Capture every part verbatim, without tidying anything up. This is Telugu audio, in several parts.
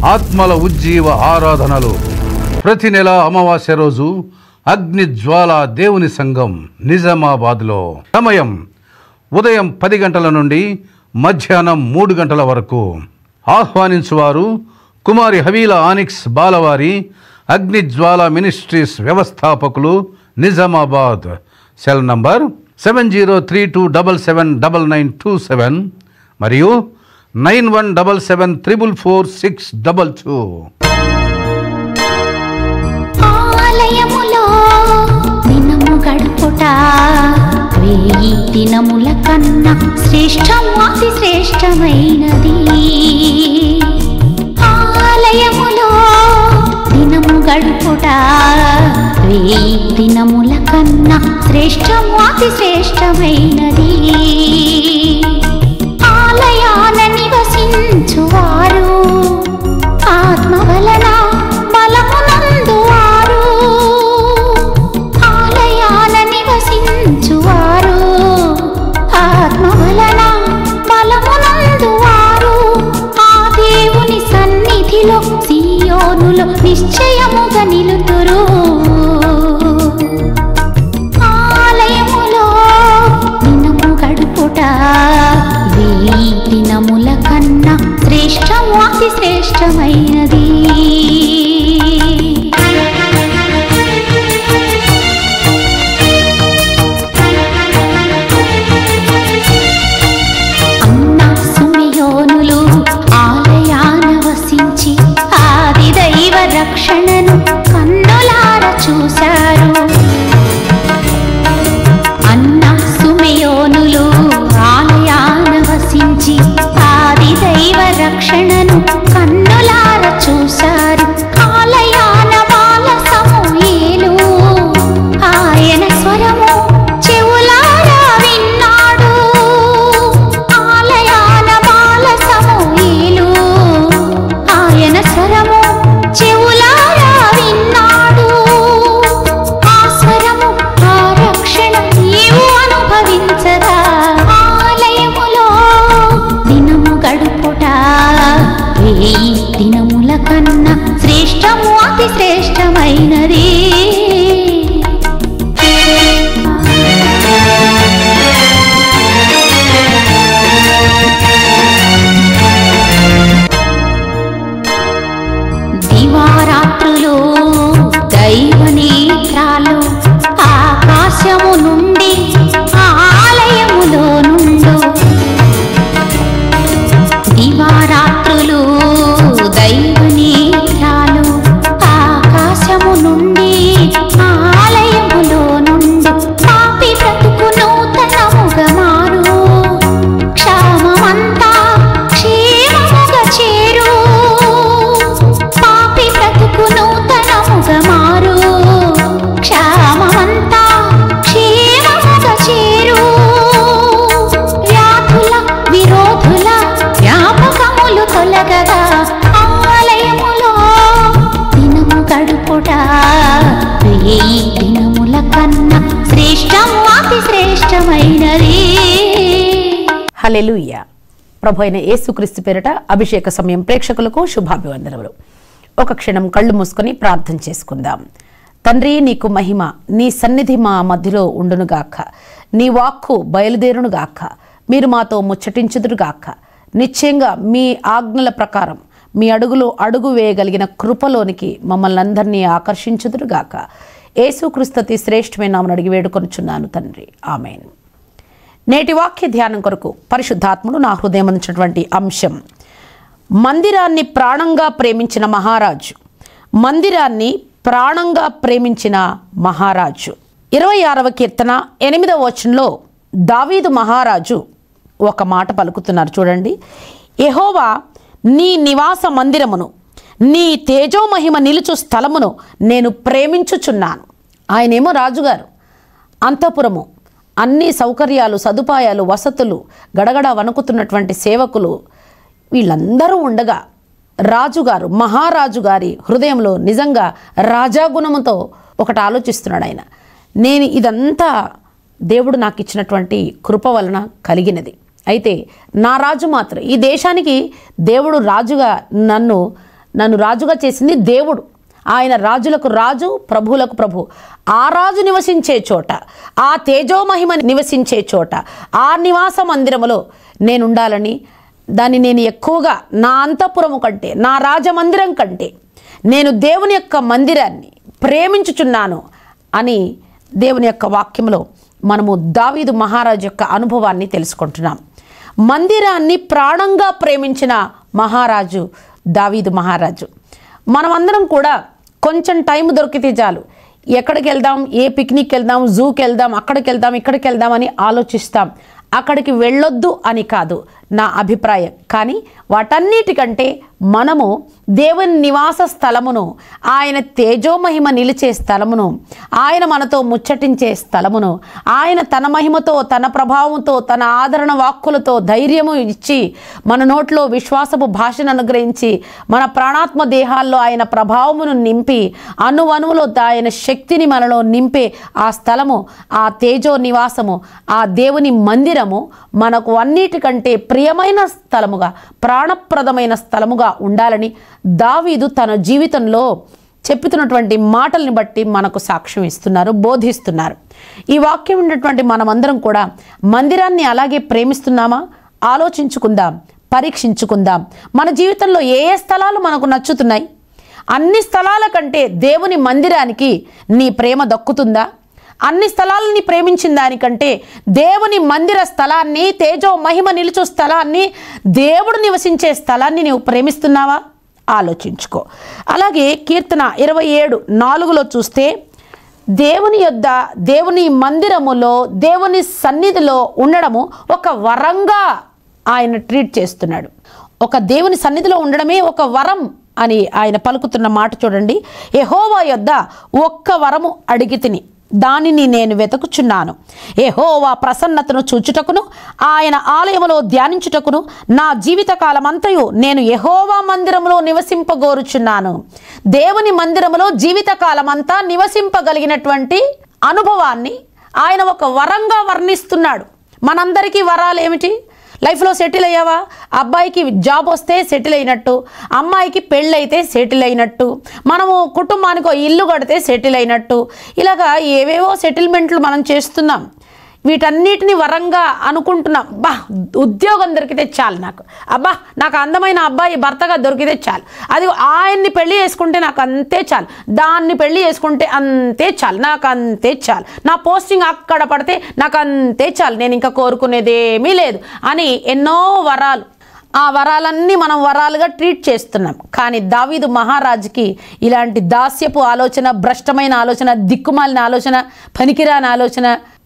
ఆత్మల ఉజ్జీవ ఆరాధనలు ప్రతి నెల అమావాస్య రోజు అగ్ని జ్వాల దేవుని సంఘం నిజామాబాద్లో. సమయం ఉదయం పది గంటల నుండి మధ్యాహ్నం మూడు గంటల వరకు. ఆహ్వానించువారు కుమారి హవీల ఆనిక్స్ బాలవారి, అగ్ని జ్వాల మినిస్ట్రీస్ వ్యవస్థాపకులు, Nizamabad. Cell number seven zero three two double seven double nine two seven మరియు nine one double seven triple four six double two. ఆలయములో దినము గడుపుట వేయి దినముల కన్నా శ్రేష్టం, అతి శ్రేష్టమైనది. ఆలయములో దినము గడుపుట వేయి దినముల కన్నా శ్రేష్టం, అతి శ్రేష్టమైనది. ఆలయాన నివసించువారు ఆత్మ వలన బలమునందువారు. ఆలయాన నివసించువారు ఆత్మ వలన బలమునందువారు. ఆ దేవుని సన్నిధిలో సియోనులో నిశ్చయముగా నిలుతురు. ఆలయములో దినము గడుపుట వేయి దినముల కన్నా శ్రేష్టం, అతి శ్రేష్టమైనది. అన్న సుమయోనులు ఆలయాన వసించి ఆది దైవ రక్షణను కన్నులార చూశారు. అన్న సుమయోనులు ఆలయాన వసించి ఆది దైవ రక్షణను కన్నులార చూశారు. ఆలయాన బాల సమూయేలు ఆయన స్వరము చెవులారా విన్నాడు. ఆలయాన బాల సమూయేలు ఆయన స్వరము చెవులారా విన్నాడు. ఆ స్వరము ఆ రక్షణ నీవు అనుభవించగా ఆలయములో దినము గడుపుట వేయి దినముల కన్నా శ్రేష్టము, అతి శ్రేష్టమైనది. దివారాత్రులు దైవ నేత్రాలు ఆకాశము నుండి ఆలయములో నుండు. దివారాత్రులు దైవ నేత్రాలు ఆకాశము నుండి ఆలయములో నుండు. పాపి బ్రతుకు నూతనముగా మారు, క్షామమంతా క్షేమముగా చేరు. పాపి బ్రతుకు నూతనముగా మారు, క్షామమంతా క్షేమముగా చేరు. వ్యాధుల విరోధుల వ్యాపకములు తొలగగా ఆలయములో దినము గడుపుట వేయి దినముల కన్నా శ్రేష్టం, అతి శ్రేష్టమైనది. హల్లెలూయా. ప్రభు అయిన యేసుక్రీస్తు పేరిట అభిషేక సమయం ప్రేక్షకులకు శుభాభివందనములు. ఒక క్షణం కళ్ళు మూసుకొని ప్రార్థన చేసుకుందాం. తండ్రి, నీకు మహిమ, నీ సన్నిధి మా మధ్యలో ఉండునుగాక. నీ వాక్కు బయలుదేరునుగాక. మీరు మాతో ముచ్చటించుదురుగాక. నిశ్చయంగా మీ ఆజ్ఞల ప్రకారం మీ అడుగులో అడుగు వేయగలిగిన కృపలోనికి మమ్మల్ని అందరినీ ఆకర్షించుదురుగాక. యేసుక్రీస్తు అతి శ్రేష్టమైన నామమున అడిగి వేడుకొనుచున్నాను తండ్రి, ఆమేన్. నేటి వాక్య ధ్యానం కొరకు పరిశుద్ధాత్ముడు నా హృదయం అందించినటువంటి అంశం, మందిరాన్ని ప్రాణంగా ప్రేమించిన మహారాజు. మందిరాన్ని ప్రాణంగా ప్రేమించిన మహారాజు. ఇరవై ఆరవ కీర్తన ఎనిమిదవ వచనంలో దావీదు మహారాజు ఒక మాట పలుకుతున్నారు. చూడండి. యెహోవా నీ నివాస మందిరమును, నీ తేజోమహిమ నిలుచు స్థలమును నేను ప్రేమించుచున్నాను. ఆయనేమో రాజుగారు, అంతఃపురము, అన్ని సౌకర్యాలు, సదుపాయాలు, వసతులు, గడగడ వణుకుతున్నటువంటి సేవకులు వీళ్ళందరూ ఉండగా రాజుగారు, మహారాజు గారి హృదయంలో నిజంగా రాజాగుణముతో ఒకటి ఆలోచిస్తున్నాడు ఆయన. నేను ఇదంతా దేవుడు నాకు ఇచ్చినటువంటి కృప వలన కలిగినది. అయితే నా రాజు మాత్రం, ఈ దేశానికి దేవుడు రాజుగా నన్ను నన్ను రాజుగా చేసింది దేవుడు. ఆయన రాజులకు రాజు, ప్రభువులకు ప్రభు. ఆ రాజు నివసించే చోట, ఆ తేజోమహిమ నివసించే చోట, ఆ నివాస మందిరములో నేను ఉండాలని, దాన్ని నేను ఎక్కువగా నా అంతఃపురము కంటే, నా రాజమందిరం కంటే నేను దేవుని యొక్క మందిరాన్ని ప్రేమించుచున్నాను అని దేవుని యొక్క వాక్యంలో మనము దావీదు మహారాజు యొక్క అనుభవాన్ని తెలుసుకుంటున్నాం. మందిరాన్ని ప్రాణంగా ప్రేమించిన మహారాజు దావీదు మహారాజు. మనమందరం కూడా కొంచెం టైం దొరికితే చాలు, ఎక్కడికి వెళ్దాం, ఏ పిక్నిక్కి వెళ్దాం, జూకి వెళ్దాం, అక్కడికి వెళ్దాం, ఇక్కడికి వెళ్దాం అని ఆలోచిస్తాం. అక్కడికి వెళ్ళొద్దు అని కాదు నా అభిప్రాయం, కానీ వాటన్నిటికంటే మనము దేవుని నివాస స్థలమును, ఆయన తేజోమహిమ నిలిచే స్థలమును, ఆయన మనతో ముచ్చటించే స్థలమును, ఆయన తన మహిమతో, తన ప్రభావంతో, తన ఆదరణ వాక్కులతో ధైర్యము ఇచ్చి, మన నోట్లో విశ్వాసపు భాషను అనుగ్రహించి, మన ప్రాణాత్మ దేహాల్లో ఆయన ప్రభావమును నింపి, అణువణువులో ఆయన శక్తిని మనలో నింపే ఆ స్థలము, ఆ తేజో నివాసము, ఆ దేవుని మందిరము మనకు అన్నిటికంటే ప్రియమైన స్థలముగా, ప్రాణప్రదమైన స్థలముగా ఉండాలని దావీదు తన జీవితంలో చెప్పుతున్నటువంటి మాటల్ని బట్టి మనకు సాక్ష్యం ఇస్తున్నారు, బోధిస్తున్నారు. ఈ వాక్యం ఉన్నటువంటి మనమందరం కూడా మందిరాన్ని అలాగే ప్రేమిస్తున్నామా? ఆలోచించుకుందాం, పరీక్షించుకుందాం. మన జీవితంలో ఏ ఏ స్థలాలు మనకు నచ్చుతున్నాయి? అన్ని స్థలాల కంటే దేవుని మందిరానికి నీ ప్రేమ దక్కుతుందా? అన్ని స్థలాలని ప్రేమించిన దానికంటే దేవుని మందిర స్థలాన్ని, తేజో మహిమ నిలుచు స్థలాన్ని, దేవుడు నివసించే స్థలాన్ని నీవు ప్రేమిస్తున్నావా? ఆలోచించుకో. అలాగే కీర్తన ఇరవై ఏడు నాలుగులో చూస్తే, దేవుని యొద్ద, దేవుని మందిరములో, దేవుని సన్నిధిలో ఉండడము ఒక వరంగా ఆయన ట్రీట్ చేస్తున్నాడు. ఒక దేవుని సన్నిధిలో ఉండడమే ఒక వరం అని ఆయన పలుకుతున్న మాట చూడండి. యెహోవా యొద్ద ఒక్క వరము అడిగితిని, దానిని నేను వెతుకుచున్నాను. యెహోవా ప్రసన్నతను చూచుటకును, ఆయన ఆలయములో ధ్యానించుటకును నా జీవితకాలమంతయు నేను యెహోవా మందిరములో నివసింపగోరుచున్నాను. దేవుని మందిరములో జీవితకాలమంతా నివసింపగలిగినటువంటి అనుభవాన్ని ఆయన ఒక వరంగా వర్ణిస్తున్నాడు. మనందరికీ వరాలు ఏమిటి? లైఫ్లో సెటిల్ అయ్యావా? అబ్బాయికి జాబ్ వస్తే సెటిల్ అయినట్టు, అమ్మాయికి పెళ్ళైతే సెటిల్ అయినట్టు, మనము కుటుంబానికి ఇల్లు కడితే సెటిల్ అయినట్టు, ఇలాగా ఏవేవో సెటిల్మెంట్లు మనం చేస్తున్నాం. వీటన్నిటిని వరంగా అనుకుంటున్నాం. బా ఉద్యోగం దొరికితే చాలు నాకు, అబ్బా నాకు అందమైన అబ్బాయి భర్తగా దొరికితే చాలు, అది ఆయన్ని పెళ్లి చేసుకుంటే నాకు అంతే చాలు, దాన్ని పెళ్లి చేసుకుంటే అంతే చాలు, నాకు అంతే చాలు, నా పోస్టింగ్ అక్కడ పడితే నాకు అంతే చాలు, నేను ఇంకా కోరుకునేదేమీ లేదు అని ఎన్నో వరాలు, ఆ వరాలన్నీ మనం వరాలుగా ట్రీట్ చేస్తున్నాం. కానీ దావీదు మహారాజుకి ఇలాంటి దాస్యపు ఆలోచన, భ్రష్టమైన ఆలోచన, దిక్కుమాలిన ఆలోచన, పనికిరాని ఆలోచన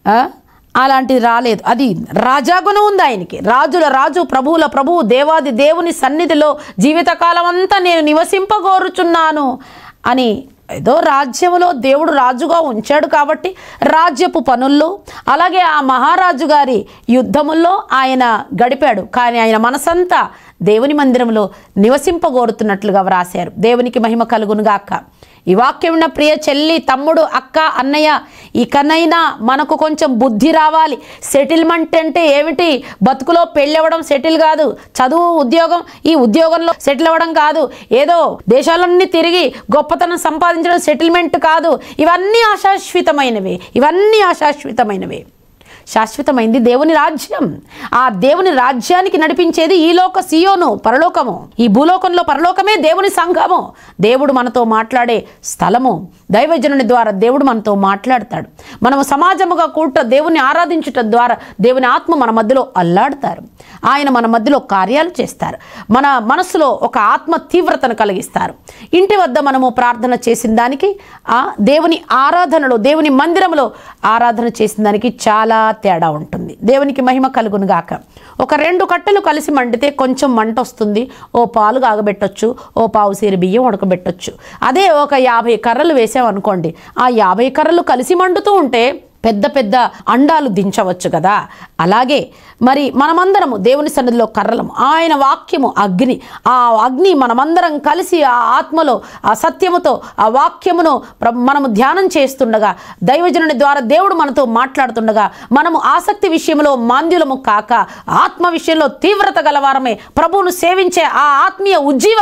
అలాంటిది రాలేదు. అది రాజాగుణం ఉంది ఆయనకి. రాజుల రాజు, ప్రభువుల ప్రభువు, దేవాది దేవుని సన్నిధిలో జీవితకాలం అంతా నేను నివసింపగోరుచున్నాను అని, ఏదో రాజ్యంలో దేవుడు రాజుగా ఉంచాడు కాబట్టి రాజ్యపు పనుల్లో, అలాగే ఆ మహారాజు గారి యుద్ధముల్లో ఆయన గడిపాడు. కానీ ఆయన మనసంతా దేవుని మందిరంలో నివసింపగోరుతున్నట్లుగా వ్రాశారు. దేవునికి మహిమ కలుగునుగాక. ఈ వాక్యం ఉన్న ప్రియ చెల్లి, తమ్ముడు, అక్క, అన్నయ్య, ఇకనైనా మనకు కొంచెం బుద్ధి రావాలి. సెటిల్మెంట్ అంటే ఏమిటి? బతుకులో పెళ్ళి అవ్వడం సెటిల్ కాదు, చదువు, ఉద్యోగం, ఈ ఉద్యోగంలో సెటిల్ అవ్వడం కాదు, ఏదో దేశాలన్నీ తిరిగి గొప్పతనం సంపాదించడం సెటిల్మెంట్ కాదు. ఇవన్నీ అశాశ్వతమైనవే, ఇవన్నీ అశాశ్వతమైనవే. శాశ్వతమైంది దేవుని రాజ్యం. ఆ దేవుని రాజ్యానికి నడిపించేది ఈ లోక సియోను, పరలోకము. ఈ భూలోకంలో పరలోకమే దేవుని సంఘము. దేవుడు మనతో మాట్లాడే స్థలము. దైవజనుని ద్వారా దేవుడు మనతో మాట్లాడతాడు. మనము సమాజముగా కూట దేవుని ఆరాధించుట ద్వారా దేవుని ఆత్మ మన మధ్యలో అల్లాడతారు. ఆయన మన మధ్యలో కార్యాలు చేస్తారు. మన మనసులో ఒక ఆత్మ తీవ్రతను కలిగిస్తారు. ఇంటి వద్ద మనము ప్రార్థన చేసిన దానికి, ఆ దేవుని ఆరాధనలో, దేవుని మందిరంలో ఆరాధన చేసిన దానికి చాలా తేడా ఉంటుంది. దేవునికి మహిమ కలుగును గాక. ఒక రెండు కట్టెలు కలిసి మండితే కొంచెం మంట వస్తుంది. ఓ పాలు కాగబెట్టొచ్చు, ఓ పావు సేరు బియ్యం ఉడకబెట్టొచ్చు. అదే ఒక యాభై కర్రలు వేసామనుకోండి, ఆ యాభై కర్రలు కలిసి మండుతూ ఉంటే పెద్ద పెద్ద అండాలు దించవచ్చు కదా. అలాగే మరి మనమందరము దేవుని సన్నిధిలో కర్రలము, ఆయన వాక్యము అగ్ని. ఆ అగ్ని మనమందరం కలిసి ఆ ఆత్మలో, ఆ సత్యముతో, ఆ వాక్యమును మనము ధ్యానం చేస్తుండగా, దైవజనుని ద్వారా దేవుడు మనతో మాట్లాడుతుండగా, మనము ఆసక్తి విషయంలో మాంద్యులము కాక ఆత్మ విషయంలో తీవ్రత గలవారమే ప్రభువును సేవించే ఆ ఆత్మీయ ఉజ్జీవం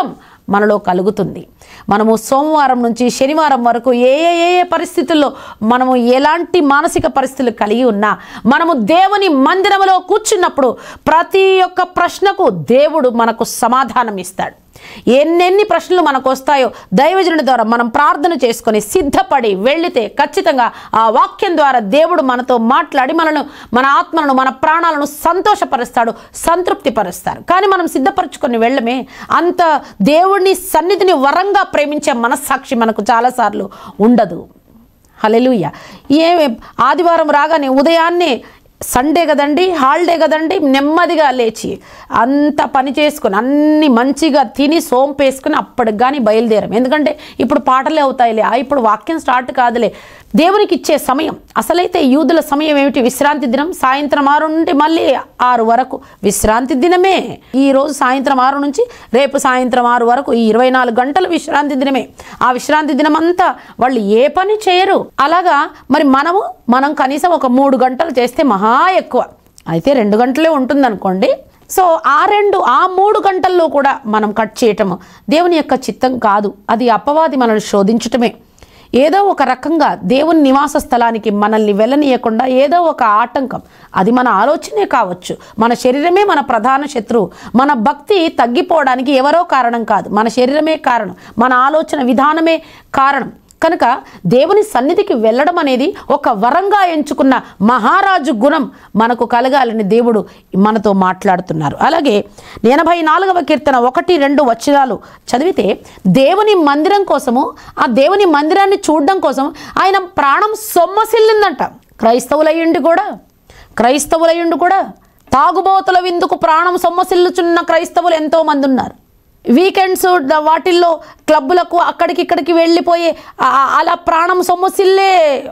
మనలో కలుగుతుంది. మనము సోమవారం నుంచి శనివారం వరకు ఏ ఏ ఏ పరిస్థితుల్లో మనము ఎలాంటి మానసిక పరిస్థితులు కలిగి ఉన్నా మనము దేవుని మందిరంలో కూర్చున్నప్పుడు ప్రతి ఒక్క ప్రశ్నకు దేవుడు మనకు సమాధానం ఇస్తాడు. ఎన్నెన్ని ప్రశ్నలు మనకు వస్తాయో దైవజనుడి ద్వారా మనం ప్రార్థన చేసుకొని సిద్ధపడి వెళితే ఖచ్చితంగా ఆ వాక్యం ద్వారా దేవుడు మనతో మాట్లాడి మనను మన ఆత్మలను మన ప్రాణాలను సంతోషపరుస్తాడు, సంతృప్తిపరుస్తాడు. కానీ మనం సిద్ధపరచుకొని వెళ్ళమే అంత దేవుడిని సన్నిధిని వరంగా ప్రేమించే మనస్సాక్షి మనకు చాలాసార్లు ఉండదు. హల్లెలూయా. ఏ ఆదివారం రాగానే ఉదయాన్నే సండే కదండి, హాలిడే కదండి, నెమ్మదిగా లేచి అంత పని చేసుకొని అన్ని మంచిగా తిని సోంపేసుకుని అప్పటికి కానీ బయలుదేరం. ఎందుకంటే ఇప్పుడు పాటలే అవుతాయిలే, ఇప్పుడు వాక్యం స్టార్ట్ కాదులే. దేవునికి ఇచ్చే సమయం అసలైతే యూదుల సమయం ఏమిటి? విశ్రాంతి దినం. సాయంత్రం ఆరు నుండి మళ్ళీ ఆరు వరకు విశ్రాంతి దినమే. ఈరోజు సాయంత్రం ఆరు నుంచి రేపు సాయంత్రం ఆరు వరకు ఈ ఇరవై నాలుగు గంటలు విశ్రాంతి దినమే. ఆ విశ్రాంతి దినం అంతా వాళ్ళు ఏ పని చేయరు. అలాగా మరి మనము మనం కనీసం ఒక మూడు గంటలు చేస్తే మహా ఎక్కువ అయితే రెండు గంటలే ఉంటుంది అనుకోండి. సో ఆ రెండు ఆ మూడు గంటల్లో కూడా మనం కట్ చేయటము దేవుని యొక్క చిత్తం కాదు. అది అపవాది మనల్ని శోధించటమే. ఏదో ఒక రకంగా దేవుని నివాస స్థలానికి మనల్ని వెళ్ళనీయకుండా ఏదో ఒక ఆటంకం, అది మన ఆలోచనే కావచ్చు, మన శరీరమే మన ప్రధాన శత్రువు. మన భక్తి తగ్గిపోవడానికి ఎవరో కారణం కాదు, మన శరీరమే కారణం, మన ఆలోచన విధానమే కారణం. కనుక దేవుని సన్నిధికి వెళ్ళడం అనేది ఒక వరంగా ఎంచుకున్న మహారాజు గుణం మనకు కలగాలని దేవుడు మనతో మాట్లాడుతున్నారు. అలాగే ఎనభై నాలుగవ కీర్తన ఒకటి రెండు వచనాలు చదివితే దేవుని మందిరం కోసము, ఆ దేవుని మందిరాన్ని చూడడం కోసం ఆయన ప్రాణం సొమ్మసిల్లిందంట. క్రైస్తవులయ్యుండి కూడా క్రైస్తవులయ్యుండి కూడా తాగుబోతుల విందుకు ప్రాణం సొమ్మసిల్లుచున్న క్రైస్తవులు ఎంతోమంది ఉన్నారు. వీకెండ్స్ వాటిల్లో క్లబ్బులకు అక్కడికి ఇక్కడికి వెళ్ళిపోయి అలా ప్రాణం సొమ్మసిల్లే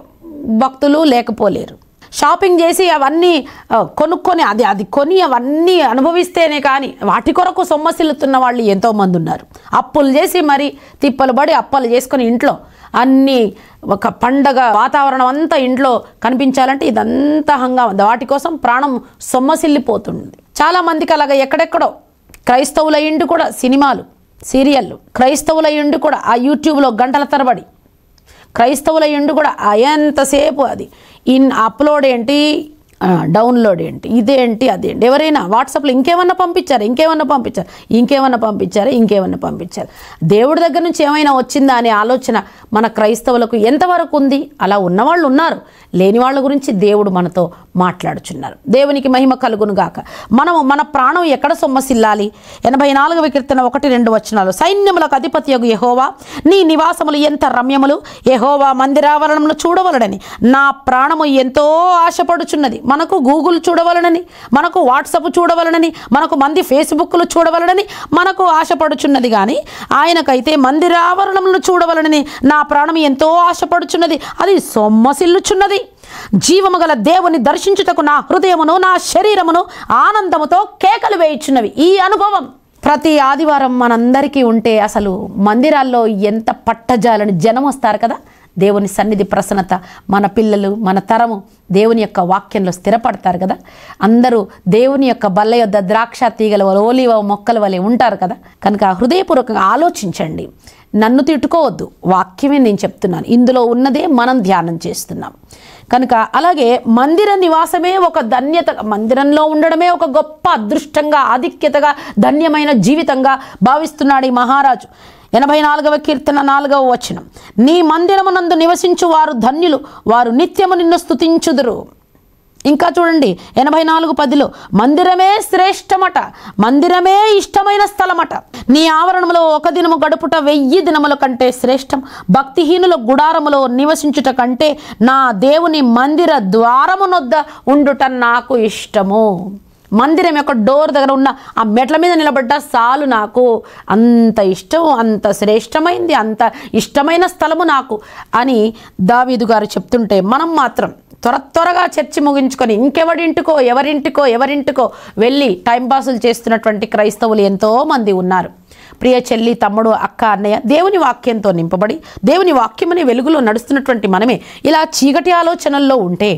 భక్తులు లేకపోలేరు. షాపింగ్ చేసి అవన్నీ కొనుక్కొని అది అది కొని అవన్నీ అనుభవిస్తేనే కానీ వాటి కొరకు సొమ్మసిల్లుతున్న వాళ్ళు ఎంతోమంది ఉన్నారు. అప్పులు చేసి మరి తిప్పలు పడి అప్పులు చేసుకొని ఇంట్లో అన్నీ ఒక పండగ వాతావరణం అంతా ఇంట్లో కనిపించాలంటే ఇదంతా హంగామా, వాటి కోసం ప్రాణం సొమ్మసిల్లిపోతుంది. చాలామందికి అలాగ ఎక్కడెక్కడో క్రైస్తవుల ఇండు కూడా సినిమాలు సీరియళ్ళు, క్రైస్తవుల ఇండు కూడా ఆ యూట్యూబ్లో గంటల తరబడి, క్రైస్తవుల ఇండు కూడా ఎంతసేపు అది ఇన్ అప్లోడ్ ఏంటి డౌన్లోడ్ ఏంటి ఇదేంటి అదేంటి. ఎవరైనా వాట్సాప్లో ఇంకేమన్నా పంపించారు ఇంకేమన్నా పంపించారు ఇంకేమన్నా పంపించారు ఇంకేమన్నా పంపించారు దేవుడి దగ్గర నుంచి ఏమైనా వచ్చిందా అనే ఆలోచన మన క్రైస్తవులకు ఎంతవరకు ఉంది? అలా ఉన్నవాళ్ళు ఉన్నారు, లేని వాళ్ళ గురించి దేవుడు మనతో మాట్లాడుచున్నారు. దేవునికి మహిమ కలుగును గాక. మనము మన ప్రాణం ఎక్కడ సొమ్మసిల్లాలి? ఎనభై నాలుగవ కీర్తన ఒకటి రెండు వచనాలు. సైన్యములకు అధిపతియగు యెహోవా, నీ నివాసములు ఎంత రమ్యములు, యెహోవా మందిరావరణములు చూడవలనని నా ప్రాణము ఎంతో ఆశపడుచున్నది. మనకు గూగుల్ చూడవలనని, మనకు వాట్సాప్ చూడవలనని, మనకు మంది ఫేస్బుక్లు చూడవలనని మనకు ఆశపడుచున్నది. కానీ ఆయనకైతే మందిరావరణములను చూడవలనని నా ప్రాణం ఎంతో ఆశపడుచున్నది, అది సొమ్మసిల్లుచున్నది. జీవము గల దేవుని దర్శించుటకు నా హృదయమును నా శరీరమును ఆనందముతో కేకలు వేయుచున్నవి. ఈ అనుభవం ప్రతి ఆదివారం మనందరికీ ఉంటే అసలు మందిరాల్లో ఎంత పట్టజాలని జనం వస్తారు కదా. దేవుని సన్నిధి ప్రసన్నత, మన పిల్లలు మన తరము దేవుని యొక్క వాక్యంలో స్థిరపడతారు కదా. అందరూ దేవుని యొక్క బల్ల యొద్ద ద్రాక్ష తీగల వలె ఓలివ మొక్కల వలె ఉంటారు కదా. కనుక హృదయపూర్వకంగా ఆలోచించండి. నన్ను తిట్టుకోవద్దు, వాక్యమే నేను చెప్తున్నాను, ఇందులో ఉన్నదే మనం ధ్యానం చేస్తున్నాం. కనుక అలాగే మందిర నివాసమే ఒక ధన్యత, మందిరంలో ఉండడమే ఒక గొప్ప అదృష్టంగా ఆధిక్యతగా ధన్యమైన జీవితంగా భావిస్తున్నాడు ఈ మహారాజు. ఎనభై నాలుగవ కీర్తన నాలుగవ వచనం. నీ మందిరమునందు నివసించు వారు ధన్యులు, వారు నిత్యము నిన్ను స్తుతించుదురు. ఇంకా చూడండి ఎనభై నాలుగు పదిలో, మందిరమే శ్రేష్టమట, మందిరమే ఇష్టమైన స్థలమట. నీ ఆవరణములో ఒక దినము గడుపుట వెయ్యి దినముల కంటే శ్రేష్టం. భక్తిహీనుల గుడారములో నివసించుట కంటే నా దేవుని మందిర ద్వారమునొద్ద ఉండుట నాకు ఇష్టము. మందిరం యొక్క డోర్ దగ్గర ఉన్న ఆ మెట్ల మీద నిలబడ్డ చాలు, నాకు అంత ఇష్టం, అంత శ్రేష్టమైంది, అంత ఇష్టమైన స్థలము నాకు అని దావీదు గారు చెప్తుంటే మనం మాత్రం త్వర త్వరగా చర్చి ముగించుకొని ఇంకెవరింటికో ఎవరింటికో ఎవరింటికో వెళ్ళి టైంపాసులు చేస్తున్నటువంటి క్రైస్తవులు ఎంతోమంది ఉన్నారు. ప్రియ చెల్లి, తమ్ముడు, అక్క, అన్నయ్య, దేవుని వాక్యంతో నింపబడి దేవుని వాక్యమనే వెలుగులో నడుస్తున్నటువంటి మనమే ఇలా చీకటి ఆలోచనల్లో ఉంటే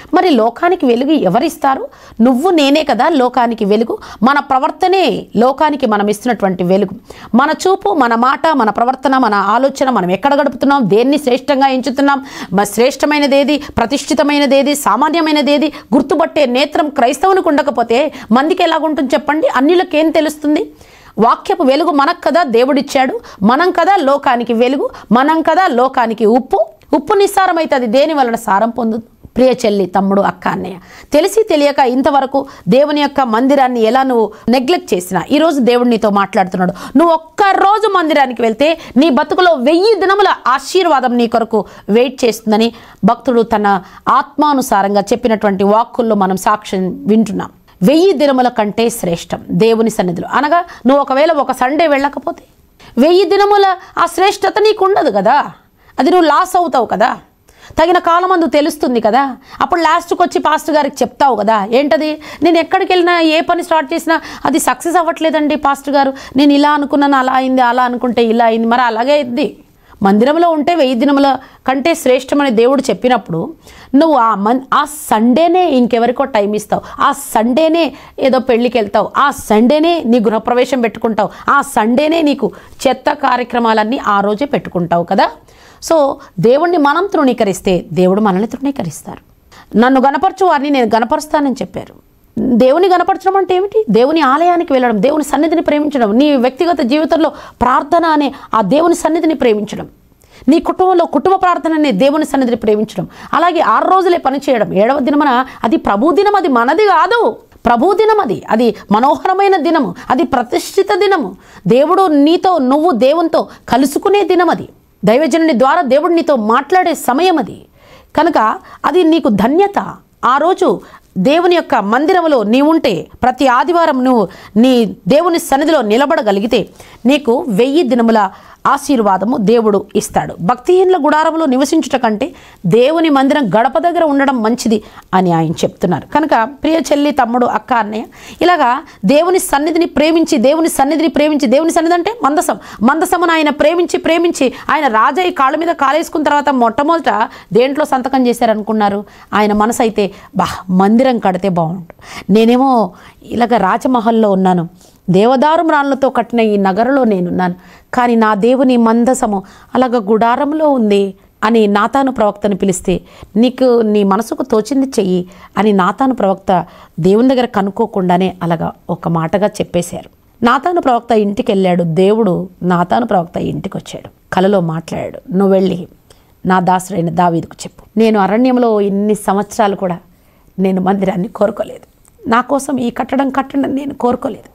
మరి లోకానికి వెలుగు ఎవరిస్తారు? నువ్వు నేనే కదా లోకానికి వెలుగు. మన ప్రవర్తనే లోకానికి మనం ఇస్తున్నటువంటి వెలుగు. మన చూపు, మన మాట, మన ప్రవర్తన, మన ఆలోచన, మనం ఎక్కడ గడుపుతున్నాం, దేన్ని శ్రేష్టంగా ఎంచుతున్నాం, శ్రేష్టమైనది ఏది, ప్రతిష్ఠితమైనది ఏది, సామాన్యమైనది ఏది గుర్తుపట్టే నేత్రం క్రైస్తవునికి ఉండకపోతే మందికి ఎలాగుంటుంది చెప్పండి? అన్యులకేం తెలుస్తుంది? వాక్యపు వెలుగు మనకు కదా దేవుడిచ్చాడు. మనం కదా లోకానికి వెలుగు, మనం కదా లోకానికి ఉప్పు. ఉప్పు నిస్సారమైతే అది దేని వలన సారం పొందు? ప్రియ చెల్లి, తమ్ముడు, అక్క, అన్నయ్య, తెలిసి తెలియక ఇంతవరకు దేవుని యొక్క మందిరాన్ని ఎలా నువ్వు నెగ్లెక్ట్ చేసినా ఈరోజు దేవుడు నీతో మాట్లాడుతున్నాడు. నువ్వు ఒక్కరోజు మందిరానికి వెళ్తే నీ బతుకులో వెయ్యి దినముల ఆశీర్వాదం నీ కొరకు వెయిట్ చేస్తుందని భక్తుడు తన ఆత్మానుసారంగా చెప్పినటువంటి వాక్కుల్లో మనం సాక్ష్యం వింటున్నాం. వెయ్యి దినముల కంటే శ్రేష్టం దేవుని సన్నిధిలో. అనగా నువ్వు ఒకవేళ ఒక సండే వెళ్ళకపోతే వెయ్యి దినముల ఆ శ్రేష్టత నీకు ఉండదు కదా. అది నువ్వు లాస్ అవుతావు కదా. తగిన కాలమందు తెలుస్తుంది కదా. అప్పుడు లాస్ట్కి వచ్చి పాస్టర్ గారికి చెప్తావు కదా, ఏంటది, నేను ఎక్కడికి వెళ్ళినా ఏ పని స్టార్ట్ చేసినా అది సక్సెస్ అవ్వట్లేదండి పాస్టర్ గారు, నేను ఇలా అనుకున్నాను అలా అయింది, అలా అనుకుంటే ఇలా అయింది. మరి అలాగే అయింది. మందిరంలో ఉంటే వెయ్యి దినముల కంటే శ్రేష్టమని దేవుడు చెప్పినప్పుడు నువ్వు ఆ మన్ ఆ సండేనే ఇంకెవరికో టైం ఇస్తావు, ఆ సండేనే ఏదో పెళ్ళికి వెళ్తావు, ఆ సండేనే నీ గృహప్రవేశం పెట్టుకుంటావు, ఆ సండేనే నీకు చెత్త కార్యక్రమాలన్నీ ఆ రోజే పెట్టుకుంటావు కదా. సో దేవుణ్ణి మనం తృణీకరిస్తే దేవుడు మనల్ని తృణీకరిస్తారు. నన్ను గణపరచు వారిని నేను గణపరుస్తానని చెప్పారు. దేవుని గణపరచడం అంటే ఏమిటి? దేవుని ఆలయానికి వెళ్ళడం, దేవుని సన్నిధిని ప్రేమించడం, నీ వ్యక్తిగత జీవితంలో ప్రార్థన అనే ఆ దేవుని సన్నిధిని ప్రేమించడం, నీ కుటుంబంలో కుటుంబ ప్రార్థన అనే దేవుని సన్నిధిని ప్రేమించడం, అలాగే ఆరు రోజులే పని చేయడం. ఏడవ దినమున అది ప్రభు దినం, అది మనది కాదు, ప్రభు దినం. అది అది మనోహరమైన దినము, అది ప్రతిష్ఠిత దినము. దేవుడు నీతో, నువ్వు దేవునితో కలుసుకునే దినం. అది దైవజనుని ద్వారా దేవుడు నీతో మాట్లాడే సమయం. అది కనుక అది నీకు ధన్యత. ఆ రోజు దేవుని యొక్క మందిరంలో నీవుంటే, ప్రతి ఆదివారం నువ్వు నీ దేవుని సన్నిధిలో నిలబడగలిగితే నీకు వెయ్యి దినముల ఆశీర్వాదము దేవుడు ఇస్తాడు. భక్తిహీనుల గుడారంలో నివసించుట కంటే దేవుని మందిరం గడప దగ్గర ఉండడం మంచిది అని ఆయన చెప్తున్నారు. కనుక ప్రియ చెల్లి, తమ్ముడు, అక్క, అన్నయ్య, ఇలాగా దేవుని సన్నిధిని ప్రేమించి దేవుని సన్నిధిని ప్రేమించి దేవుని సన్నిధి అంటే మందసం, మందసమును ఆయన ప్రేమించి ప్రేమించి ఆయన రాజయ్య కాళ్ళ మీద కాలేసుకున్న తర్వాత మొట్టమొదట దేంట్లో సంతకం చేశారనుకున్నారు? ఆయన మనసు అయితే బా మందిరం కడితే బాగుండు, నేనేమో ఇలాగ రాజమహల్లో ఉన్నాను, దేవదారు మ్రాన్లతో కట్టిన ఈ నగరంలో నేనున్నాను, కానీ నా దేవుని మందసము అలాగ గుడారంలో ఉంది అని నాతాను ప్రవక్తను పిలిస్తే, నీకు నీ మనసుకు తోచింది చెయ్యి అని నాతాను ప్రవక్త దేవుని దగ్గర కనుక్కోకుండానే అలాగా ఒక మాటగా చెప్పేశారు. నాతాను ప్రవక్త ఇంటికి వెళ్ళాడు. దేవుడు నాతాను ప్రవక్త ఇంటికి వచ్చాడు, కలలో మాట్లాడాడు. నువ్వు వెళ్ళి నా దాసుడైన దావీదుకు చెప్పు, నేను అరణ్యంలో ఇన్ని సంవత్సరాలు కూడా నేను మందిరాన్ని కోరుకోలేదు, నా కోసం ఈ కట్టడం కట్టడం నేను కోరుకోలేదు.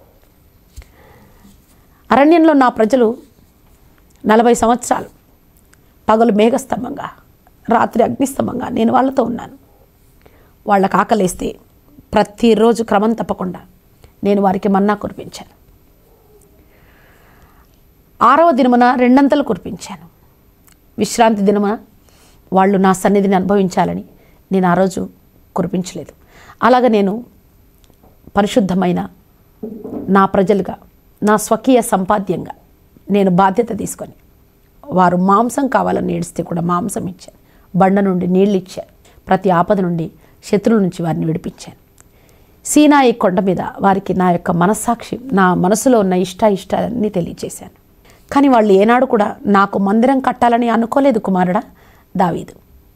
అరణ్యంలో నా ప్రజలు నలభై సంవత్సరాలు పగలు మేఘస్తంభంగా, రాత్రి అగ్నిస్తంభంగా నేను వాళ్ళతో ఉన్నాను. వాళ్ళకు ఆకలేస్తే ప్రతిరోజు క్రమం తప్పకుండా నేను వారికి మన్నా కురిపించాను. ఆరవ దినమున రెండంతలు కురిపించాను. విశ్రాంతి దినమున వాళ్ళు నా సన్నిధిని అనుభవించాలని నేను ఆ రోజు కురిపించలేదు. అలాగ నేను పరిశుద్ధమైన నా ప్రజలుగా, నా స్వకీయ సంపాద్యంగా నేను బాధ్యత తీసుకొని, వారు మాంసం కావాలని ఏడిస్తే కూడా మాంసం ఇచ్చాను, బండ నుండి నీళ్ళు ఇచ్చాను, ప్రతి ఆపద నుండి శత్రువుల నుంచి వారిని విడిపించాను. సీనాయి కొండ మీద వారికి నా యొక్క మనస్సాక్షి, నా మనసులో ఉన్న ఇష్ట ఇష్టాలన్నీ తెలియజేశాను. కానీ వాళ్ళు ఏనాడు కూడా నాకు మందిరం కట్టాలని అనుకోలేదు. కుమారుడా దావీదు,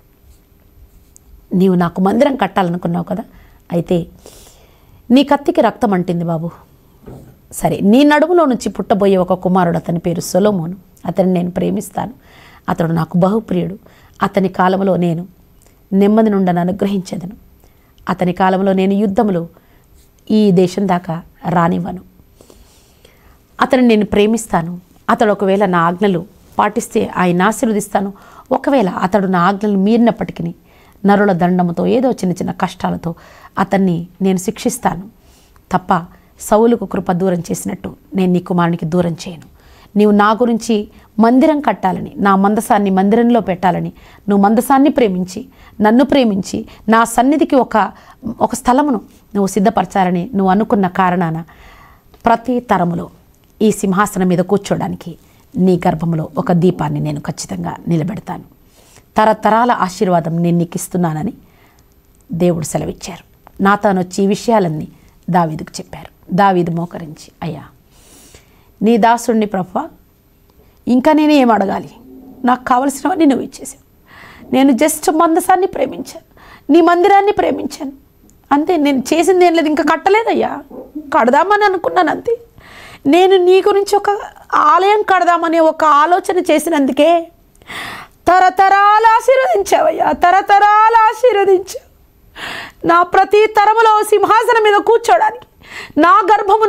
నీవు నాకు మందిరం కట్టాలనుకున్నావు కదా, అయితే నీ కత్తికి రక్తం అంటింది బాబు. సరే, నీ నడుములో నుంచి పుట్టబోయే ఒక కుమారుడు, అతని పేరు సొలొమోను, అతన్ని నేను ప్రేమిస్తాను, అతడు నాకు బహుప్రియుడు, అతని కాలంలో నేను నెమ్మది నుండను అనుగ్రహించేదను, అతని కాలంలో నేను యుద్ధములు ఈ దేశం దాకా రానివ్వను, అతన్ని నేను ప్రేమిస్తాను, అతడు ఒకవేళ నా ఆజ్ఞలు పాటిస్తే ఆయన ఆశీర్వదిస్తాను, ఒకవేళ అతడు నా ఆజ్ఞలు మీరినప్పటికీ నరుల దండముతో ఏదో చిన్న చిన్న కష్టాలతో అతన్ని నేను శిక్షిస్తాను తప్ప సౌలుకు కృప దూరం చేసినట్టు నేను నీ కుమారునికి దూరం చేయను. నీవు నా గురించి మందిరం కట్టాలని, నా మందసాన్ని మందిరంలో పెట్టాలని, నువ్వు మందసాన్ని ప్రేమించి నన్ను ప్రేమించి నా సన్నిధికి ఒక ఒక స్థలమును నువ్వు సిద్ధపరచాలని నువ్వు అనుకున్న కారణాన ప్రతి తరములో ఈ సింహాసనం మీద కూర్చోడానికి నీ గర్భంలో ఒక దీపాన్ని నేను ఖచ్చితంగా నిలబెడతాను. తరతరాల ఆశీర్వాదం నేను నీకు ఇస్తున్నానని దేవుడు సెలవిచ్చారు. నాతాను వచ్చి ఈ విషయాలన్నీ దావీదుకు చెప్పారు. దావీదు మోకరించి, అయ్యా నీ దాసుడిని ప్రభువా, ఇంకా నేను ఏం అడగాలి? నాకు కావలసినవన్నీ నువ్వు ఇచ్చేసావు. నేను జస్ట్ మందసాన్ని ప్రేమించాను, నీ మందిరాన్ని ప్రేమించాను అంతే. నేను చేసింది ఏం లేదు, ఇంకా కట్టలేదయ్యా, కడదామని అనుకున్నాను అంతే. నేను నీ గురించి ఒక ఆలయం కడదామని ఒక ఆలోచన చేసినందుకే తరతరాలు ఆశీర్వదించావయ్యా, తరతరాలు ఆశీర్వదించావు. నా ప్రతి తరములో సింహాసనం మీద కూర్చోడానికి నా గర్భమున,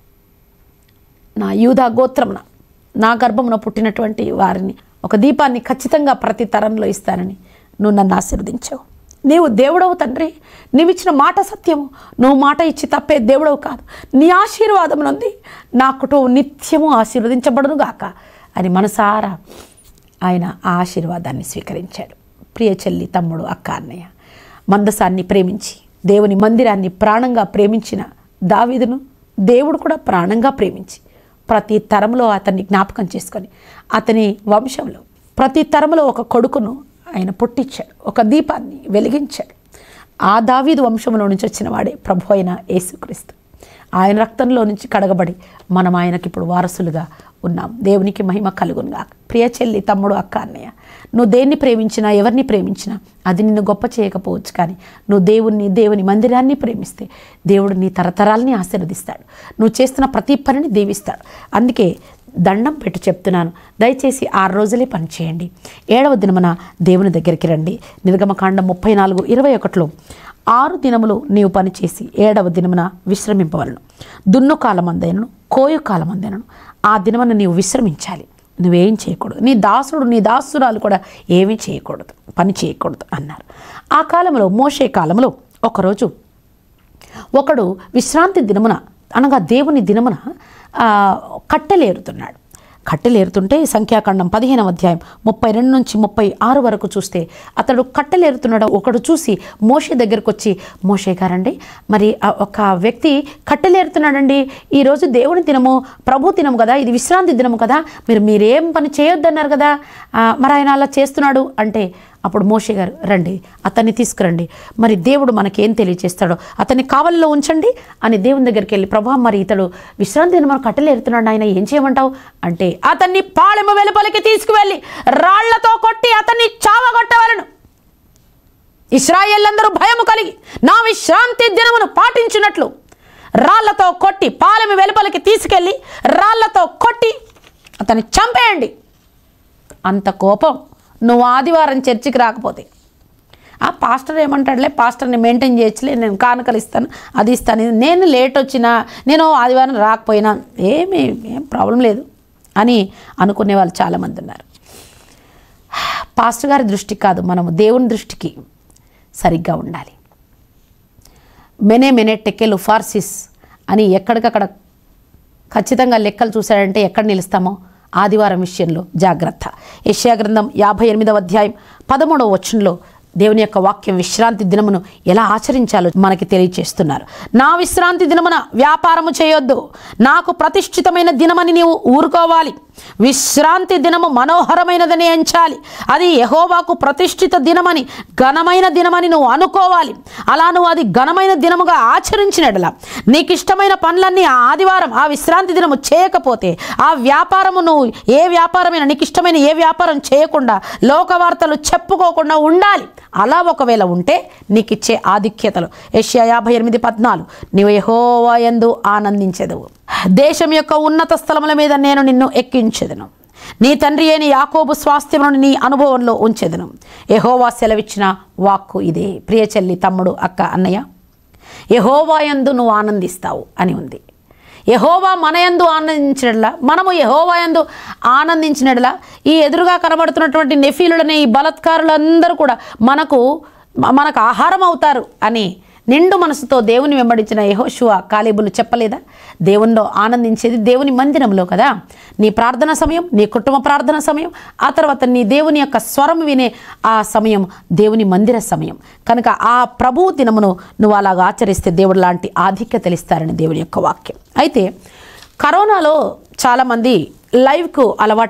నా యూదా గోత్రమున, నా గర్భమున పుట్టినటువంటి వారిని ఒక దీపాన్ని ఖచ్చితంగా ప్రతి తరంలో ఇస్తానని నువ్వు నన్ను ఆశీర్వదించావు. నీవు దేవుడవు తండ్రి, నీవిచ్చిన మాట సత్యము, నువ్వు మాట ఇచ్చి తప్పే దేవుడవు కాదు. నీ ఆశీర్వాదం నుండి నా కుటుంబం నిత్యము ఆశీర్వదించబడును గాక అని మనసారా ఆయన ఆ ఆశీర్వాదాన్ని స్వీకరించాడు. ప్రియ చెల్లి, తమ్ముడు, అక్క, అన్నయ్య, మందసాన్ని ప్రేమించి దేవుని మందిరాన్ని ప్రాణంగా ప్రేమించిన దావీదును దేవుడు కూడా ప్రాణంగా ప్రేమించి ప్రతి తరంలో అతన్ని జ్ఞాపకం చేసుకొని అతని వంశంలో ప్రతి తరంలో ఒక కొడుకును ఆయన పుట్టించాడు, ఒక దీపాన్ని వెలిగించాడు. ఆ దావీదు వంశంలో నుంచి వచ్చిన వాడే ప్రభు అయిన యేసుక్రీస్తు. ఆయన రక్తంలో నుంచి కడగబడి మనం ఆయనకి ఇప్పుడు వారసులుగా ఉన్నాం. దేవునికి మహిమ కలుగునుగా. ప్రియ చెల్లి, తమ్ముడు, అక్క, అన్నయ్య, నువ్వు దేన్ని ప్రేమించినా ఎవరిని ప్రేమించినా అది నిన్ను గొప్ప చేయకపోవచ్చు, కానీ నువ్వు దేవుణ్ణి, దేవుని మందిరాన్ని ప్రేమిస్తే దేవుడు నీ తరతరాలని ఆశీర్వదిస్తాడు. నువ్వు చేస్తున్న ప్రతి పనిని దీవిస్తాడు. అందుకే దండం పెట్టి చెప్తున్నాను, దయచేసి ఆరు రోజులే పని చేయండి. ఏడవ దినమున దేవుని దగ్గరికి రండి. నిర్గమకాండం ముప్పై నాలుగు ఇరవై ఒకటిలో ఆరు దినములు నీవు పనిచేసి ఏడవ దినమున విశ్రమింపవలను. దున్ను కాలమందైనను కోయు కాలమందైనను ఆ దినమున నీవు విశ్రమించాలి. నువ్వేం చేయకూడదు, నీ దాసుడు నీ దాసురాలు కూడా ఏమీ చేయకూడదు, పని చేయకూడదు అన్నారు. ఆ కాలంలో, మోషే కాలంలో ఒకరోజు ఒకడు విశ్రాంతి దినమున అనగా దేవుని దినమున కట్టెలేరుతున్నాడు. కట్టెలేరుతుంటే సంఖ్యాకాండం పదిహేనవ అధ్యాయం ముప్పై రెండు నుంచి ముప్పై ఆరు వరకు చూస్తే అతడు కట్టెలేరుతున్నాడు. ఒకడు చూసి మోషే దగ్గరకు వచ్చి, మోషే గారండి, మరి ఒక వ్యక్తి కట్టెలేరుతున్నాడండి, ఈరోజు దేవుని దినము, ప్రభు దినము కదా, ఇది విశ్రాంతి దినము కదా, మీరు మీరేం పని చేయొద్దన్నారు కదా, మరి ఆయన అలా చేస్తున్నాడు అంటే అప్పుడు మోషే గారు, రండి అతన్ని తీసుకురండి, మరి దేవుడు మనకేం తెలియజేస్తాడో అతన్ని కావలిలో ఉంచండి అని దేవుని దగ్గరికి వెళ్ళి, ప్రభా మరి ఇతడు విశ్రాంతి దినం మనం కట్టెలేరుతున్నాడు, ఆయన ఏం చేయమంటావు అంటే అతన్ని పాళెము వెలుపలికి తీసుకువెళ్ళి రాళ్లతో కొట్టి అతన్ని చావగొట్టవలను. ఇశ్రాయేలందరూ భయము కలిగి నా విశ్రాంతి దినమును పాటించినట్లు రాళ్లతో కొట్టి పాళెము వెలుపలికి తీసుకెళ్ళి రాళ్లతో కొట్టి అతన్ని చంపేయండి. అంత కోపం నువ్వు ఆదివారం చర్చికి రాకపోతే. ఆ పాస్టర్ ఏమంటాడులే, పాస్టర్ని మెయింటైన్ చేయొచ్చులే, నేను కానుకలు ఇస్తాను, అది ఇస్తాను, నేను లేట్ వచ్చినా, నేను ఆదివారం రాకపోయినా ఏమీ ఏం ప్రాబ్లం లేదు అని అనుకునే వాళ్ళు చాలామంది ఉన్నారు. పాస్టర్ గారి దృష్టికి కాదు, మనము దేవుని దృష్టికి సరిగ్గా ఉండాలి. మెనే మెనే టెకెలు ఫార్సిస్ అని ఎక్కడికక్కడ ఖచ్చితంగా లెక్కలు చూశాడంటే ఎక్కడ నిలుస్తామో ఆదివారం విషయంలో జాగ్రత్త. యెషయా గ్రంథం యాభై ఎనిమిదవ అధ్యాయం పదమూడవ వచనంలో దేవుని యొక్క వాక్యం విశ్రాంతి దినమును ఎలా ఆచరించాలో మనకి తెలియచేస్తున్నారు. నా విశ్రాంతి దినమున వ్యాపారము చేయొద్దు, నాకు ప్రతిష్ఠితమైన దినమని నీవు ఊరుకోవాలి. విశ్రాంతి దినము మనోహరమైనదని ఎంచాలి, అది యెహోవాకు ప్రతిష్ఠిత దినమని, ఘనమైన దినమని నువ్వు అనుకోవాలి. అలా నువ్వు అది ఘనమైన దినముగా ఆచరించినట్లా నీకు ఇష్టమైన పనులన్నీ ఆ ఆదివారం, ఆ విశ్రాంతి దినము చేయకపోతే, ఆ వ్యాపారము నువ్వు ఏ వ్యాపారమైనా నీకు ఇష్టమైన ఏ వ్యాపారం చేయకుండా, లోకవార్తలు చెప్పుకోకుండా ఉండాలి. అలా ఒకవేళ ఉంటే నీకు ఇచ్చే ఆధిక్యతలు యెషయా యాభై ఎనిమిది పద్నాలుగు, నీవు యెహోవా యందు ఆనందించెదవు, దేశం యొక్క ఉన్నత స్థలముల మీద నేను నిన్ను ఎక్కించెదను, నీ తండ్రి అయిన యాకోబు స్వాస్థ్యమును నీ అనుభవంలో ఉంచెదను. యెహోవా సెలవిచ్చిన వాక్కు ఇదే. ప్రియ చెల్లి, తమ్ముడు, అక్క, అన్నయ్య, యెహోవా యందు నువ్వు ఆనందిస్తావు అని ఉంది. యెహోవా మన యందు ఆనందించినట్లా, మనము యెహోవా యందు ఆనందించినట్లా ఈ ఎదురుగా కనబడుతున్నటువంటి నెఫీలుడనే ఈ బలత్కారులందరూ కూడా మనకు మనకు ఆహారం అవుతారు అని నిండు మనసుతో దేవుని వెంబడించిన యెహోషువ, కాలేబులు చెప్పలేదా? దేవునిలో ఆనందించేది దేవుని మందిరంలో కదా. నీ ప్రార్థన సమయం, నీ కుటుంబ ప్రార్థన సమయం, ఆ తర్వాత నీ దేవుని యొక్క స్వరం వినే ఆ సమయం దేవుని మందిర సమయం. కనుక ఆ ప్రభువు దినమును నువ్వు అలాగా ఆచరిస్తే దేవుడు లాంటి ఆధిక్యతలు ఇస్తారని దేవుని యొక్క వాక్యం. అయితే కరోనాలో చాలామంది లైవ్కు అలవాటై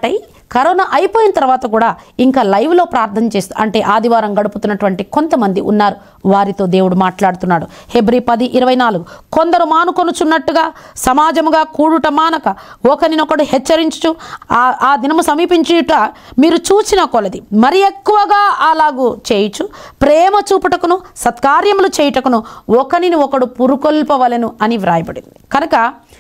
కరోనా అయిపోయిన తర్వాత కూడా ఇంకా లైవ్లో ప్రార్థన చేస్తూ అంటే ఆదివారం గడుపుతున్నటువంటి కొంతమంది ఉన్నారు. వారితో దేవుడు మాట్లాడుతున్నాడు. హెబ్రీ పది ఇరవై నాలుగు కొందరు మానుకొనుచున్నట్టుగా సమాజముగా కూడుట మానక ఒకరినొకడు హెచ్చరించుచు ఆ ఆ దినము సమీపించుట మీరు చూచిన కొలది మరి ఎక్కువగా అలాగూ చేయుచు ప్రేమ చూపుటకును సత్కార్యములు చేయుటకును ఒకరిని ఒకడు పురుకొల్పవలెను అని వ్రాయబడింది. కనుక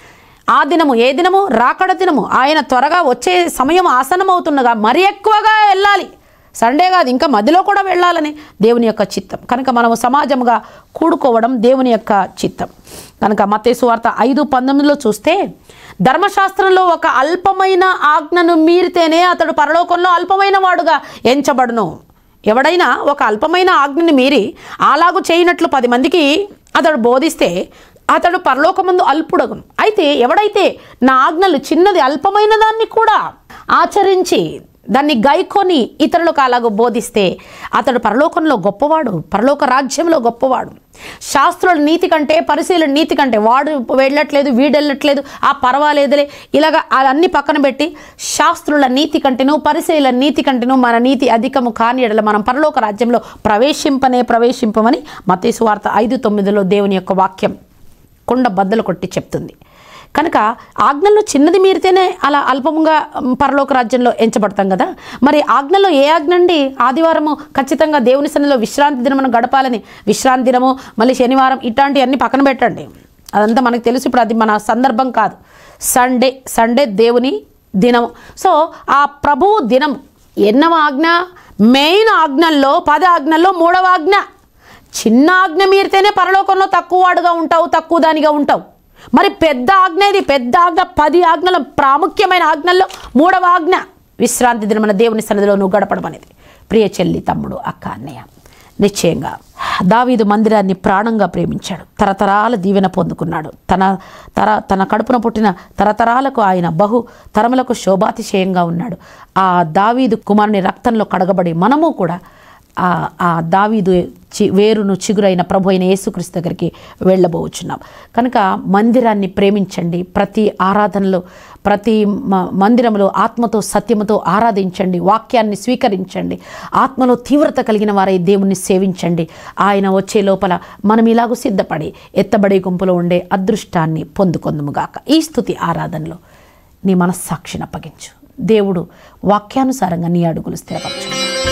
ఆ దినము ఏ దినము? రాకడ దినము. ఆయన త్వరగా వచ్చే సమయం ఆసన్నమవుతుండగా మరి ఎక్కువగా వెళ్ళాలి. సండే కాదు, ఇంకా మధ్యలో కూడా వెళ్ళాలని దేవుని యొక్క చిత్తం. కనుక మనము సమాజంగా కూడుకోవడం దేవుని యొక్క చిత్తం. కనుక మత్తయి సువార్త ఐదు పంతొమ్మిదిలో చూస్తే ధర్మశాస్త్రంలో ఒక అల్పమైన ఆజ్ఞను మీరితేనే అతడు పరలోకంలో అల్పమైన వాడుగా ఎంచబడును. ఎవడైనా ఒక అల్పమైన ఆజ్ఞని మీరి అలాగూ చేయనట్లు పది మందికి అతడు బోధిస్తే అతడు పరలోకమందు అల్పుడగును. అయితే ఎవడైతే నా ఆజ్ఞలు చిన్నది అల్పమైన దాన్ని కూడా ఆచరించి దాన్ని గైకొని ఇతరులకు అలాగూ బోధిస్తే అతడు పరలోకంలో గొప్పవాడు, పరలోక రాజ్యంలో గొప్పవాడు. శాస్త్రుల నీతి కంటే పరిశీలన నీతి కంటే వాడు వెళ్ళట్లేదు వీడు వెళ్ళట్లేదు ఆ పర్వాలేదులే ఇలాగ అన్నీ పక్కన పెట్టి శాస్త్రుల నీతి కంటేను పరిశీలన నీతి కంటేను మన నీతి అధికము కాని ఎడల మనం పరలోక రాజ్యంలో ప్రవేశింపనే ప్రవేశింపమని మత్తయి సువార్త ఐదు తొమ్మిదిలో దేవుని యొక్క వాక్యం కొండ బద్దలు కొట్టి చెప్తుంది. కనుక ఆజ్ఞల్లో చిన్నది మీరితేనే అలా అల్పంగా పరలోక రాజ్యంలో ఎంచబడతాం కదా. మరి ఆజ్ఞలో ఏ ఆజ్ఞ అండి? ఆదివారము ఖచ్చితంగా దేవుని సన్నిధిలో విశ్రాంతి దినమును గడపాలని, విశ్రాంతి దినము మళ్ళీ శనివారం ఇట్లాంటివన్నీ పక్కన పెట్టండి. అదంతా మనకు తెలుసు. ఇప్పుడు అది మన సందర్భం కాదు. సండే సండే దేవుని దినం. సో ఆ ప్రభువు దినం ఎన్నవ ఆజ్ఞ? మెయిన్ ఆజ్ఞల్లో పది ఆజ్ఞల్లో మూడవ ఆజ్ఞ. చిన్న ఆజ్ఞ మీరితేనే పరలోకంలో తక్కువ వాడుగా ఉంటావు, తక్కువ దానిగా ఉంటావు. మరి పెద్ద ఆజ్ఞ ఇది. పెద్ద ఆజ్ఞ పది ఆజ్ఞల ప్రాముఖ్యమైన ఆజ్ఞల్లో మూడవ ఆజ్ఞ విశ్రాంతి దినమున దేవుని సన్నిధిలో నువ్వు గడపడం అనేది. ప్రియ చెల్లి, తమ్ముడు, అక్క, అన్నయ్య, నిశ్చయంగా దావీదు మందిరాన్ని ప్రాణంగా ప్రేమించాడు. తరతరాల దీవెన పొందుకున్నాడు. తన తర తన కడుపున పుట్టిన తరతరాలకు ఆయన బహు తరములకు శోభాతిశయంగా ఉన్నాడు. ఆ దావీదు కుమారుని రక్తంలో కడగబడి మనము కూడా ఆ ఆ దావీదు చి వేరును చిగురైన ప్రభు అయిన యేసుక్రీస్తు దగ్గరికి వెళ్ళబోచున్నాం. కనుక మందిరాన్ని ప్రేమించండి. ప్రతి ఆరాధనలో ప్రతి మందిరంలో ఆత్మతో సత్యముతో ఆరాధించండి. వాక్యాన్ని స్వీకరించండి. ఆత్మలో తీవ్రత కలిగిన వారై దేవుణ్ణి సేవించండి. ఆయన వచ్చే లోపల మనం ఇలాగూ సిద్ధపడి ఎత్తబడే గుంపులో ఉండే అదృష్టాన్ని పొందుకొందుముగాక. ఈ స్తుతి ఆరాధనలో నీ మనస్సాక్షిని అప్పగించు. దేవుడు వాక్యానుసారంగా నీ అడుగులు స్థిరపరచు.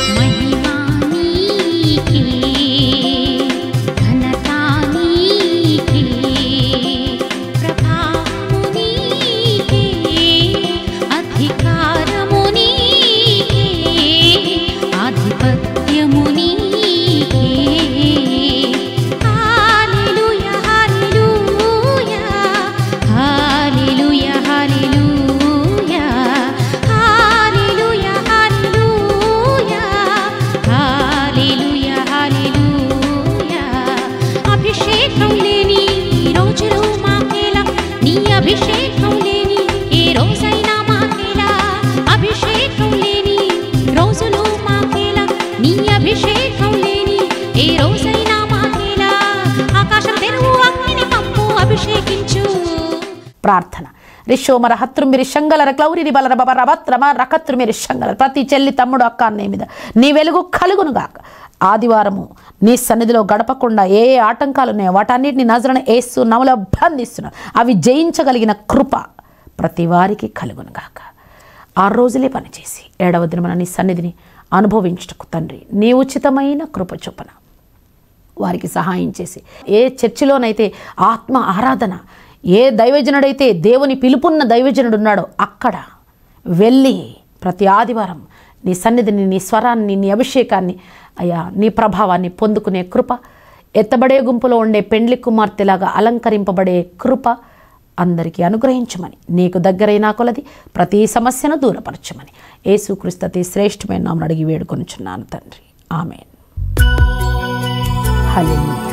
ప్రార్థన. రిషోమర హత్రుమిరి శంగలర క్లౌరిని బలర బబర భత్రమ రకత్రుమిరి శంగల. ప్రతి చెల్లి, తమ్ముడు, అక్క, అన్నయ్య మీద నీ వెలుగు కలుగునుగాక. ఆదివారము నీ సన్నిధిలో గడపకుండా ఏ ఏ ఆటంకాలు ఉన్నాయో వాటన్నిటిని నజరున యేసు నామములో బంధిస్తున్నాను. అవి జయించగలిగిన కృప ప్రతి వారికి కలుగునుగాక. ఆరు రోజులే పనిచేసి ఏడవ దినమున నీ సన్నిధిని అనుభవించుటకు తండ్రి నీ ఉచితమైన కృప చొప్పున వారికి సహాయం చేసి, ఏ చర్చిలోనైతే ఆత్మ ఆరాధన, ఏ దైవజనుడైతే దేవుని పిలుపున్న దైవజనుడు ఉన్నాడో అక్కడ వెళ్ళి ప్రతి ఆదివారం నీ సన్నిధిని, నీ స్వరాన్ని, నీ అభిషేకాన్ని, అయ్యా నీ ప్రభావాన్ని పొందుకునే కృప, ఎత్తబడే గుంపులో ఉండే పెండ్లి కుమార్తెలాగా అలంకరింపబడే కృప అందరికీ అనుగ్రహించమని, నీకు దగ్గరైన కొలది ప్రతి సమస్యను దూరపరచమని యేసుక్రీస్తు అతి శ్రేష్టమైన నామమున అడిగి వేడుకొనుచున్నాను తండ్రి. ఆమేన్. హల్లెలూయా.